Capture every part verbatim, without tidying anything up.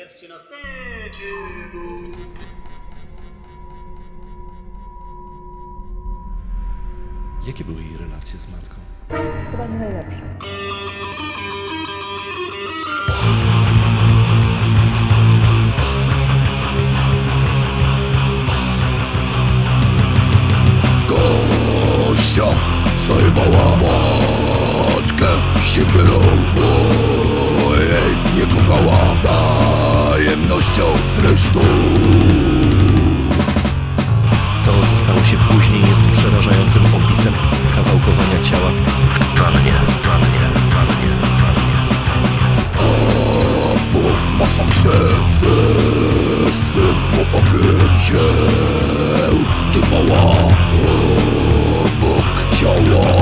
Zjedzcie nas pekiru. Jakie były jej relacje z matką? Chyba nie najlepsze. Gosia zajebała matkę siekierą, bo jej nie kochała wzajemnością zresztą. To, co stało się później, jest przerażającym opisem kawałkowania ciała. Pannie, pannie, pannie, pannie. A po masakrze ze swym chłopakiem się dymała obok ciała.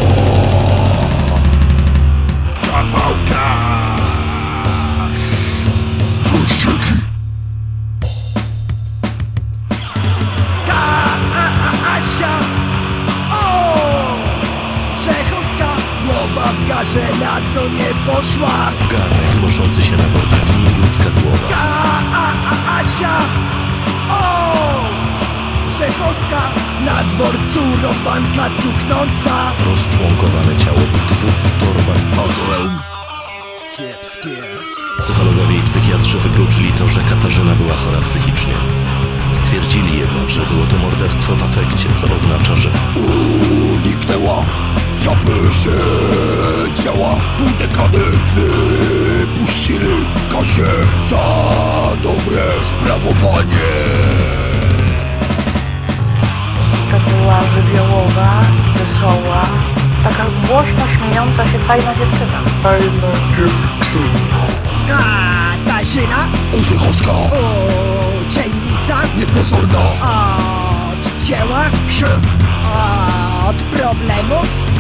Kawałka rozcieki. Kasia, o, Czechowska, głowa w garze, na dno nie poszła. Garnek moszący się na wodzie, w nim ludzka głowa. Kasia, o, Czechowska, na dworcu robanka cuchnąca. Rozczłonkowane ciało w dwóch torbach. Mauzoleum Kiepskie. Psychologowie i psychiatrzy wykluczyli to, że Katarzyna była chora psychicznie. Stwierdzili jednak, że było to morderstwo w afekcie, co oznacza, że uniknęła zapyszy ciała. Pół dekady wypuścili Kasię za dobre sprawowanie. To była żywiołowa, wesoła, taka głośno śmiejąca się fajna dziewczyna. Fajna dziewczyna. Katarzyna, Urzechowska, o, dzielnica, niepozorna, odcięła się od problemów.